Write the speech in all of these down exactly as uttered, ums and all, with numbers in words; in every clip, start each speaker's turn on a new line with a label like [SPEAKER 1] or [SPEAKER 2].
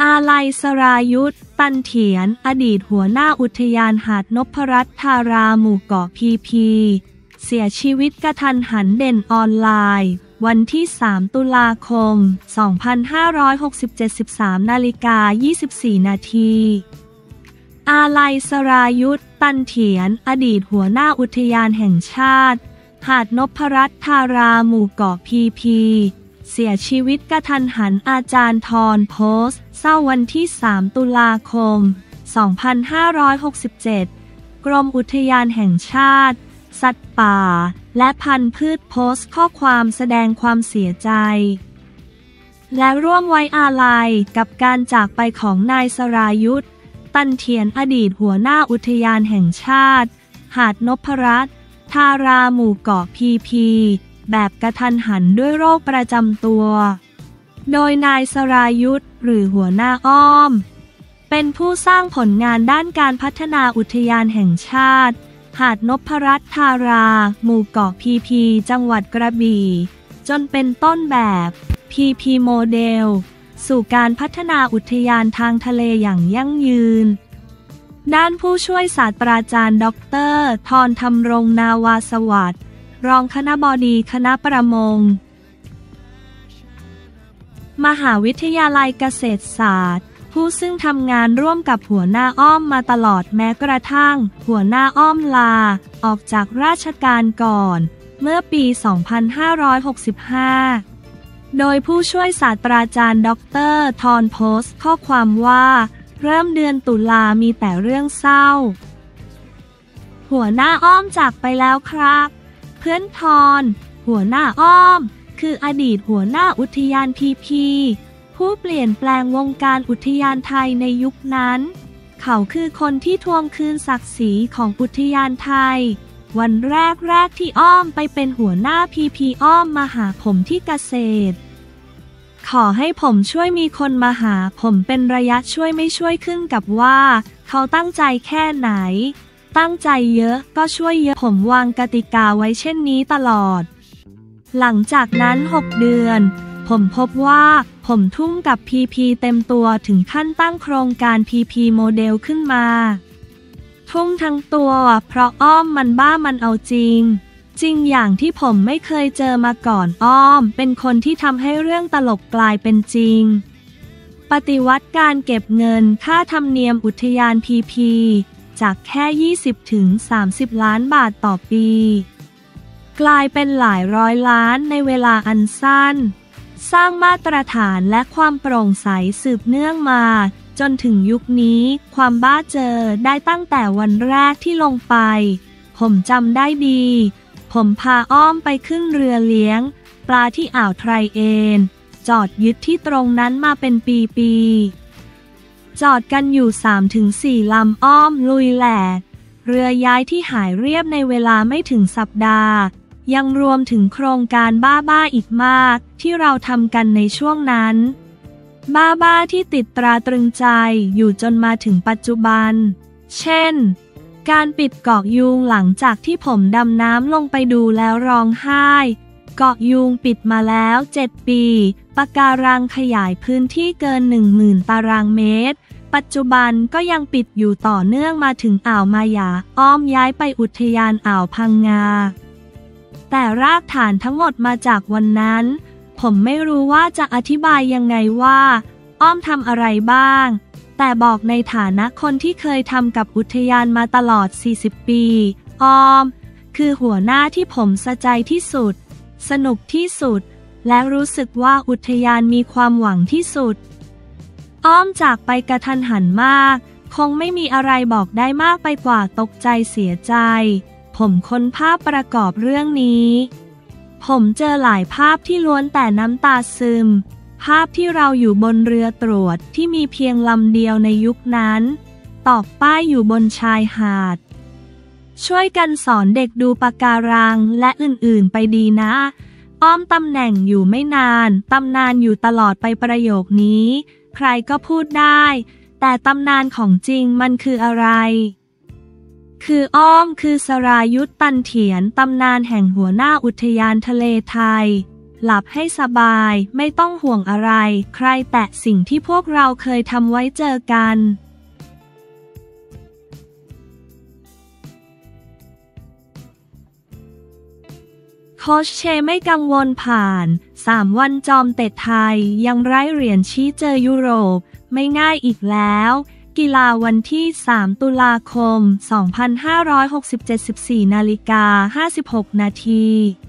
[SPEAKER 1] อาลัยสรายุทธ ตันเถียนอดีตหัวหน้าอุทยานหาดนพรัตน์ธาราหมู่เกาะพีพีเสียชีวิตกระทันหันเด่นออนไลน์วันที่สามตุลาคมสองพันห้าร้อยหกสิบเจ็ด สิบสามนาฬิกายี่สิบสี่นาทีอาลัยสรายุทธ ตันเถียนอดีตหัวหน้าอุทยานแห่งชาติหาดนพรัตน์ธาราหมู่เกาะพีพีเสียชีวิตกระทันหันอาจารย์ทรโพสต์เศร้าวันที่สามตุลาคมสองพันห้าร้อยหกสิบเจ็ดกรมอุทยานแห่งชาติสัตว์ป่าและพันธุ์พืชโพสต์ข้อความแสดงความเสียใจและร่วมไว้อาลัยกับการจากไปของนายสรายุทธ ตันเถียนอดีตหัวหน้าอุทยานแห่งชาติหาดนพรัตน์ธาราหมู่เกาะพีพีแบบกระทันหันด้วยโรคประจำตัวโดยนายสรายุทธหรือหัวหน้าอ้อมเป็นผู้สร้างผลงานด้านการพัฒนาอุทยานแห่งชาติหาดนพรัตน์ธาราหมู่เกาะพีพีจังหวัดกระบี่จนเป็นต้นแบบ พี พี โมเดลสู่การพัฒนาอุทยานทางทะเลอย่างยั่งยืนด้านผู้ช่วยศาสตราจารย์ดร.ธรธำรงนาวาสวัสดิ์รองคณบดีคณะประมงมหาวิทยาลัยเกษตรศาสตร์ผู้ซึ่งทำงานร่วมกับหัวหน้าอ้อมมาตลอดแม้กระทั่งหัวหน้าอ้อมลาออกจากราชการก่อนเมื่อปี สองพันห้าร้อยหกสิบห้า โดยผู้ช่วยศาสตราจารย์ดร.ธรโพสต์ข้อความว่าเริ่มเดือนตุลามีแต่เรื่องเศร้าหัวหน้าอ้อมจากไปแล้วครับเพื่อนทรหัวหน้าอ้อมคืออดีตหัวหน้าอุทยานพีพีผู้เปลี่ยนแปลงวงการอุทยานไทยในยุคนั้นเขาคือคนที่ทวงคืนศักดิ์ศรีของอุทยานไทยวันแรกแรกที่อ้อมไปเป็นหัวหน้าพีพีอ้อมมาหาผมที่เกษตรขอให้ผมช่วยมีคนมาหาผมเป็นระยะช่วยไม่ช่วยขึ้นกับว่าเขาตั้งใจแค่ไหนตั้งใจเยอะก็ช่วยเยอะผมวางกติกาไว้เช่นนี้ตลอดหลังจากนั้นหกเดือนผมพบว่าผมทุ่มกับ พี พี เต็มตัวถึงขั้นตั้งโครงการ พี พี โมเดลขึ้นมาทุ่มทั้งตัวเพราะอ้อมมันบ้ามันเอาจริงจริงอย่างที่ผมไม่เคยเจอมาก่อนอ้อมเป็นคนที่ทำให้เรื่องตลกกลายเป็นจริงปฏิวัติการเก็บเงินค่าธรรมเนียมอุทยาน พี พีจากแค่ ยี่สิบถึงสามสิบ ล้านบาทต่อปีกลายเป็นหลายร้อยล้านในเวลาอันสั้นสร้างมาตรฐานและความโปร่งใสสืบเนื่องมาจนถึงยุคนี้ความบ้าเจอได้ตั้งแต่วันแรกที่ลงไปผมจำได้ดีผมพาอ้อมไปขึ้นเรือเลี้ยงปลาที่อ่าวไทรเอนจอดยึดที่ตรงนั้นมาเป็นปีๆจอดกันอยู่ สามถึงสี่ ลำอ้อมลุยแหลกเรือย้ายที่หายเรียบในเวลาไม่ถึงสัปดาห์ยังรวมถึงโครงการบ้าๆอีกมากที่เราทำกันในช่วงนั้นบ้าๆที่ติดตราตรึงใจอยู่จนมาถึงปัจจุบันเช่นการปิดเกาะยูงหลังจากที่ผมดำน้ำลงไปดูแล้วร้องไห้เกาะยูงปิดมาแล้วเจ็ดปีปะการังขยายพื้นที่เกิน หนึ่งหมื่น ตารางเมตรปัจจุบันก็ยังปิดอยู่ต่อเนื่องมาถึงอ่าวมายาอ้อมย้ายไปอุทยานอ่าวพังงาแต่รากฐานทั้งหมดมาจากวันนั้นผมไม่รู้ว่าจะอธิบายยังไงว่าอ้อมทำอะไรบ้างแต่บอกในฐานะคนที่เคยทำกับอุทยานมาตลอดสี่สิบปีอ้อมคือหัวหน้าที่ผมสะใจที่สุดสนุกที่สุดและรู้สึกว่าอุทยานมีความหวังที่สุดอ้อมจากไปกระทันหันมากคงไม่มีอะไรบอกได้มากไปกว่าตกใจเสียใจผมค้นภาพประกอบเรื่องนี้ผมเจอหลายภาพที่ล้วนแต่น้ำตาซึมภาพที่เราอยู่บนเรือตรวจที่มีเพียงลำเดียวในยุคนั้นตอกป้ายอยู่บนชายหาดช่วยกันสอนเด็กดูปะการังและอื่นๆไปดีนะอ้อมตำแหน่งอยู่ไม่นานตำนานอยู่ตลอดไปประโยคนี้ใครก็พูดได้แต่ตำนานของจริงมันคืออะไรคืออ้อมคือสรายุทธ ตันเถียนตำนานแห่งหัวหน้าอุทยานทะเลไทยหลับให้สบายไม่ต้องห่วงอะไรใครแตะสิ่งที่พวกเราเคยทำไว้เจอกันโค้ชเชไม่กังวลผ่านสามวันจอมเตะไทยยังไร้เหรียญชี้เจอยุโรปไม่ง่ายอีกแล้วกีฬาวันที่สามตุลาคมสองพันห้าร้อยหกสิบเจ็ด สิบสี่นาฬิกาห้าสิบหกนาที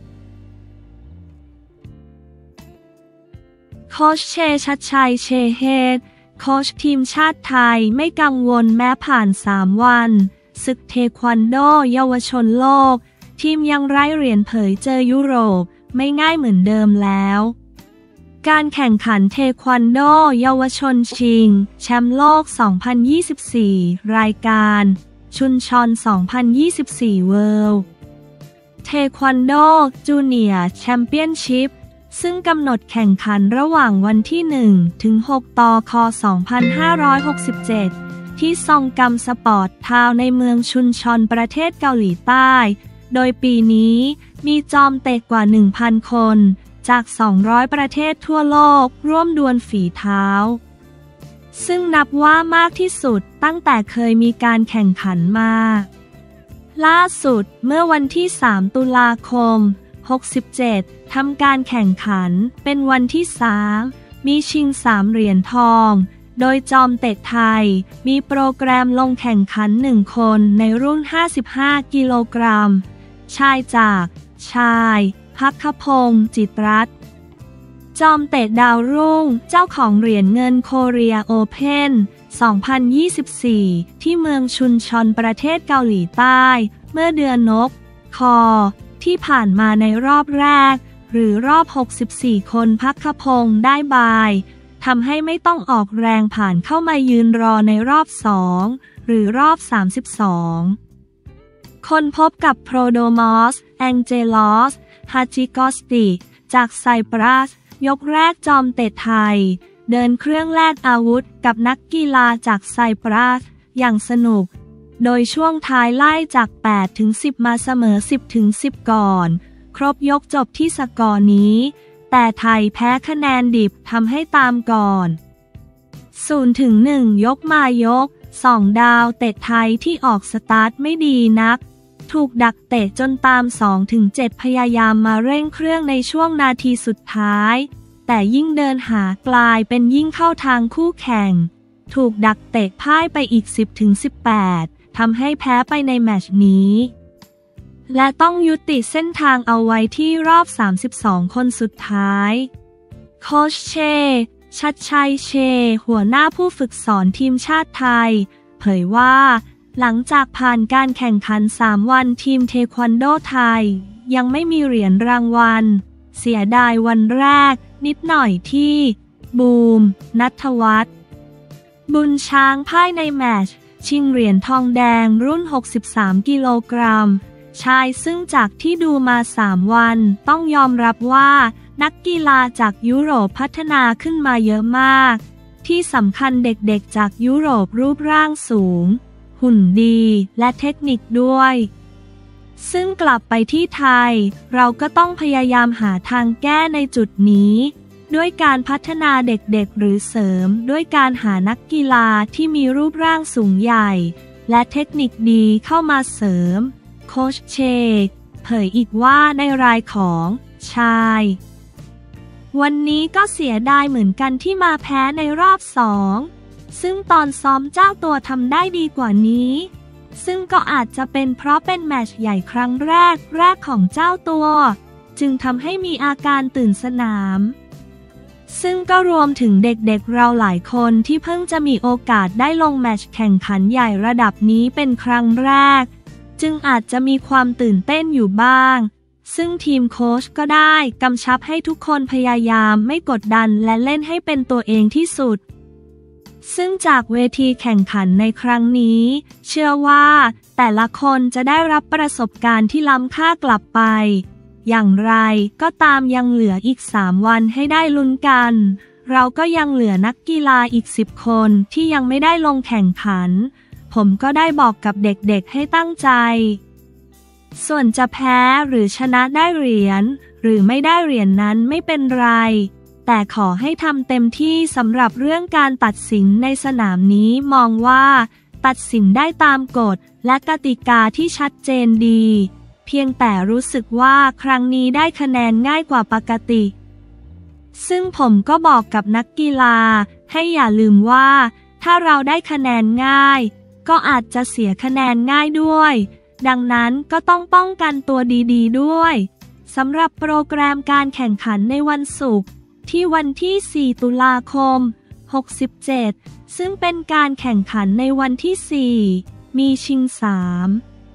[SPEAKER 1] โค้ชเชชัดชัยเชเฮดโค้ชทีมชาติไทยไม่กังวลแม้ผ่านสามวันศึกเทควันโดเยาวชนโลกทีมยังไร้เหรียญเผยเจอยุโรปไม่ง่ายเหมือนเดิมแล้วการแข่งขันเทควันโดเยาวชนชิงแชมป์โลก สองพันยี่สิบสี่ รายการชุนชอน สองพันยี่สิบสี่ เวิลด์เทควันโดจูเนียร์แชมเปี้ยนชิพซึ่งกำหนดแข่งขันระหว่างวันที่ หนึ่ง ถึง หก ตุลาคม สองพันห้าร้อยหกสิบเจ็ด ที่ซองกัมสปอร์ตทาวน์ในเมืองชุนชอนประเทศเกาหลีใต้โดยปีนี้มีจอมเตะกว่า หนึ่งพัน คนจาก สองร้อย ประเทศทั่วโลกร่วมดวลฝีเท้าซึ่งนับว่ามากที่สุดตั้งแต่เคยมีการแข่งขันมาล่าสุดเมื่อวันที่ สาม ตุลาคม หกสิบเจ็ด ทำการแข่งขันเป็นวันที่ สาม มีชิง สาม เหรียญทองโดยจอมเตะไทยมีโปรแกรมลงแข่งขันหนึ่งคนในรุ่น ห้าสิบห้า กิโลกรัมชายจากชายภัคพงษ์จิตรรัตน์จอมเตะดาวรุ่งเจ้าของเหรียญเงินโคเรียโอเพ่น สองพันยี่สิบสี่ ที่เมืองชุนชอนประเทศเกาหลีใต้เมื่อเดือนนกคอที่ผ่านมาในรอบแรกหรือรอบ หกสิบสี่ คนภัคพงษ์ได้บายทำให้ไม่ต้องออกแรงผ่านเข้ามายืนรอในรอบสองหรือรอบ สามสิบสองคนพบกับโพรโดมอส แองเจลอส ฮาจิกอสติ จากไซปรัสยกแรกจอมเตะไทยเดินเครื่องแลกอาวุธกับนักกีฬาจากไซปรัสอย่างสนุกโดยช่วงท้ายไล่จาก แปดถึงสิบ มาเสมอ สิบถึงสิบ ก่อนครบยกจบที่สกอร์นี้แต่ไทยแพ้คะแนนดิบทำให้ตามก่อน ศูนย์ถึงหนึ่ง ยกมายกสองดาวเตะไทยที่ออกสตาร์ทไม่ดีนักถูกดักเตะจนตาม สองถึงเจ็ด พยายามมาเร่งเครื่องในช่วงนาทีสุดท้ายแต่ยิ่งเดินหากลายเป็นยิ่งเข้าทางคู่แข่งถูกดักเตะพ่ายไปอีก สิบถึงสิบแปด ทำให้แพ้ไปในแมตช์นี้และต้องยุติเส้นทางเอาไว้ที่รอบ สามสิบสอง คนสุดท้ายโค้ชเชชัดชัยเชหัวหน้าผู้ฝึกสอนทีมชาติไทยเผยว่าหลังจากผ่านการแข่งขันสามวันทีมเทควันโดไทยยังไม่มีเหรียญรางวัลเสียดายวันแรกนิดหน่อยที่บูมณัฐวัฒน์บุญช้างพ่ายในแมตช์ชิงเหรียญทองแดงรุ่นหกสิบสามกิโลกรัมชายซึ่งจากที่ดูมาสามวันต้องยอมรับว่านักกีฬาจากยุโรปพัฒนาขึ้นมาเยอะมากที่สำคัญเด็กๆจากยุโรปรูปร่างสูงหุ่นดีและเทคนิคด้วยซึ่งกลับไปที่ไทยเราก็ต้องพยายามหาทางแก้ในจุดนี้ด้วยการพัฒนาเด็กๆหรือเสริมด้วยการหานักกีฬาที่มีรูปร่างสูงใหญ่และเทคนิคดีเข้ามาเสริมโค้ชเชเผยอีกว่าในรายของชายวันนี้ก็เสียดายเหมือนกันที่มาแพ้ในรอบสองซึ่งตอนซ้อมเจ้าตัวทำได้ดีกว่านี้ซึ่งก็อาจจะเป็นเพราะเป็นแมตช์ใหญ่ครั้งแรกแรกของเจ้าตัวจึงทำให้มีอาการตื่นสนามซึ่งก็รวมถึงเด็กๆเราหลายคนที่เพิ่งจะมีโอกาสได้ลงแมตช์แข่งขันใหญ่ระดับนี้เป็นครั้งแรกจึงอาจจะมีความตื่นเต้นอยู่บ้างซึ่งทีมโค้ชก็ได้กำชับให้ทุกคนพยายามไม่กดดันและเล่นให้เป็นตัวเองที่สุดซึ่งจากเวทีแข่งขันในครั้งนี้เชื่อว่าแต่ละคนจะได้รับประสบการณ์ที่ล้ำค่ากลับไปอย่างไรก็ตามยังเหลืออีกสามวันให้ได้ลุ้นกันเราก็ยังเหลือนักกีฬาอีกสิบคนที่ยังไม่ได้ลงแข่งขันผมก็ได้บอกกับเด็กๆให้ตั้งใจส่วนจะแพ้หรือชนะได้เหรียญหหรือไม่ได้เหรียญนั้นไม่เป็นไรแต่ขอให้ทำเต็มที่สำหรับเรื่องการตัดสินในสนามนี้มองว่าตัดสินได้ตามกฎและกติกาที่ชัดเจนดีเพียงแต่รู้สึกว่าครั้งนี้ได้คะแนนง่ายกว่าปกติซึ่งผมก็บอกกับนักกีฬาให้อย่าลืมว่าถ้าเราได้คะแนนง่ายก็อาจจะเสียคะแนนง่ายด้วยดังนั้นก็ต้องป้องกันตัวดีๆด้วยสำหรับโปรแกรมการแข่งขันในวันศุกร์ที่วันที่สี่ตุลาคมหกสิบเจ็ดซึ่งเป็นการแข่งขันในวันที่สี่มีชิงสาม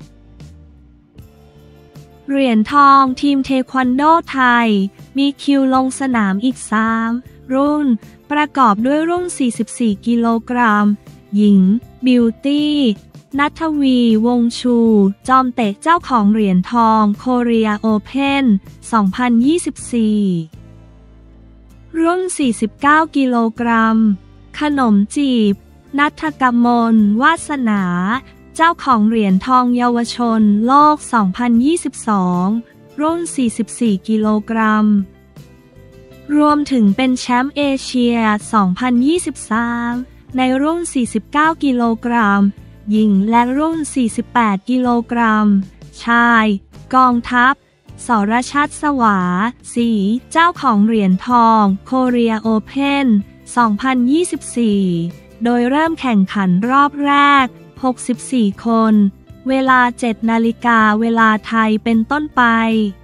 [SPEAKER 1] เหรียญทองทีมเทควันโดไทยมีคิวลงสนามอีกสามรุ่นประกอบด้วยรุ่นสี่สิบสี่กิโลกรัมหญิงบิวตี้ณัฐวีวงศ์ชูจอมเตะเจ้าของเหรียญทองโคเรียโอเพ่นสองพันยี่สิบสี่รุ่นสี่สิบเก้ากิโลกรัมขนมจีบณัฐกมลวาสนาเจ้าของเหรียญทองเยาวชนโลกสองพันยี่สิบสองรุ่นสี่สิบสี่กิโลกรัมรวมถึงเป็นแชมป์เอเชียสองพันยี่สิบสามในรุ่นสี่สิบเก้ากิโลกรัมหญิงและรุ่นสี่สิบแปดกิโลกรัมชายกองทัพสรชัดสวาสีเจ้าของเหรียญทองโคเรียโอเพ่นสองพันยี่สิบสี่โดยเริ่มแข่งขันรอบแรกหกสิบสี่คนเวลาเจ็ดนาฬิกาเวลาไทยเป็นต้นไป